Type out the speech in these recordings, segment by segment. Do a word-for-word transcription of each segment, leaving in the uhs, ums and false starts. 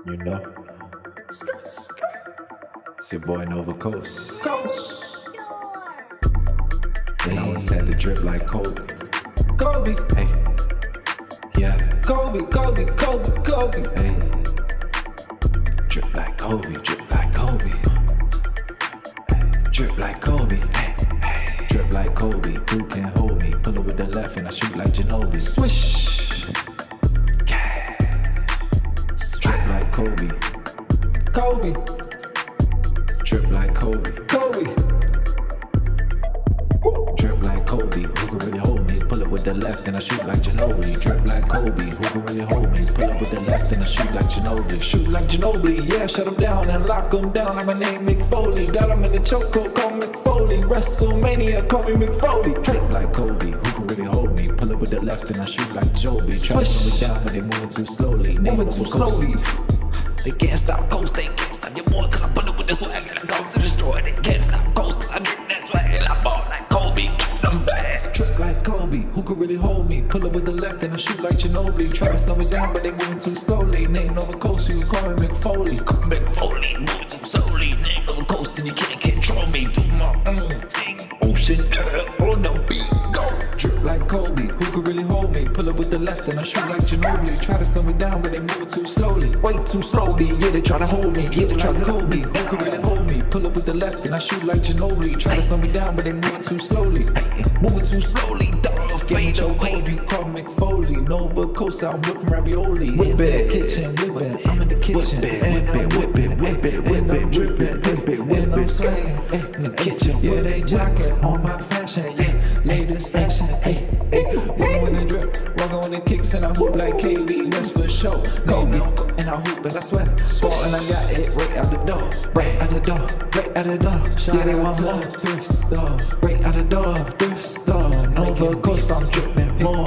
You know, it's your boy Nova Coast. Coast. They always had to drip like Kobe. Kobe. Hey, yeah. Kobe, Kobe, Kobe, Kobe. Hey, drip like Kobe, drip like Kobe. Hey, drip like Kobe. Hey, hey. Drip like Kobe. Who can hold me? Pull it with the left and I shoot like Ginobili. Swish. Drip like Kobe. Kobe. Drip like Kobe. Kobe. Drip like Kobe, who can really hold me? Pull it with the left and I shoot like Ginobili. Drip like Kobe, who can really hold me? Pull it with the left and I shoot like Ginobili. Shoot like Ginobili, yeah, shut him down and lock him down. Like my name Mick Foley. Got him in the chokehold, call me Mick Foley. WrestleMania, call me Mick Foley. Drip like Kobe, who can really hold me? Pull it with the left and I shoot like Joby. Try to slow it down, but they moving too slowly. Moving too slowly. They can't stop Ghost, they can't stop your boy. Cause I put it with the swag and I go to destroy. They can't stop Ghost, cause I drip that swag and I ball like Kobe. Got them bad. Drip like Kobe, who could really hold me? Pull it with the left and I shoot like Ginobili. Try to slow me down, but they moving too slowly. Name Nova Coast, you can call me Mick Foley. Come back Foley, moving too slowly. Name of a coast and you can't control me. Do my own thing. Ocean air on the beat, go. Drip like Kobe, who could really hold me? Pull it with the left and I shoot like Ginobili. Try to slow me down, but they moving too slowly. Way too slowly, yeah, they try to hold me. Yeah, they try to Kobe, who could really hold me? Pull it with the left and I shoot like Ginobili. Try to slow me down, but they moving too slowly. Moving too slowly, dog. Fade away. Kobe, call Mick Foley. Nova Coast, I'm whipping ravioli. Whip it, kitchen, whip it. I'm in the kitchen. Whip it, whip it, whip it, whip it, I'm dripping, whip it, and I'm swinging. In the kitchen, yeah, they jocking on my fashion. Yeah, latest fashion. Hey, hey, walking with the drip, walking with the kicks, and I hoop like K B. That's for sure. Go me, and I hoop and I sweat. Swore and I got it right out the door, right out the door, right out the door. Yeah, they want more thrift store, right out the door, thrift store. Nova Coast, I'm dripping more.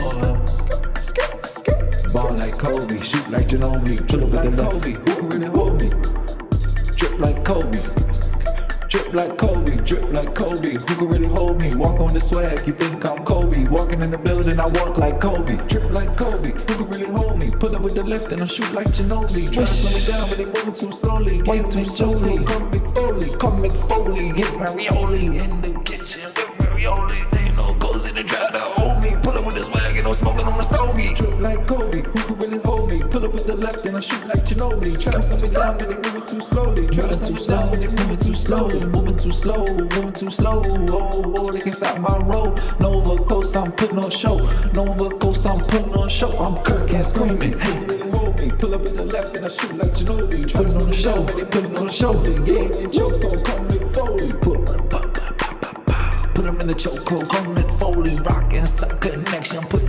Ball like Kobe, shoot like Ginobili. Pull it with the Like left. Kobe, who can really hold me? Drip like Kobe. Drip like Kobe, drip like Kobe, who can really hold me? Walk on the swag, you think I'm Kobe. Walking in the building, I walk like Kobe. Drip like Kobe, who can really hold me? Pull up with the left and I shoot like Ginobili. Try to slow me down, but they moving too slowly. Way too slowly. Call me Mick Foley, call me Mick Foley. Get ravioli in the kitchen, get ravioli. They ain't no ghost in the try to hold me. Pull up with the swag and I'm smoking on the stogie. Drip like Kobe, who can really hold me? Pull up with the left and I shoot like Ginobili. Try to slow me down, but they moving too slowly. Try to slow me down, but they moving too slow. Moving too slow, moving too slow. Oh, oh, they can't stop my roll. Nova Coast, I'm putting on show. Nova Coast, I'm putting on show. I'm kirking, screaming. Hey, really hold me. Pull up with the left and I shoot like Ginobili. Try to slow me down, but they put it on the shoulder. Yeah, and choke on, come Mick Foley. Put Put them in the chokehold, call Mick Foley. Rockin' suck connection, put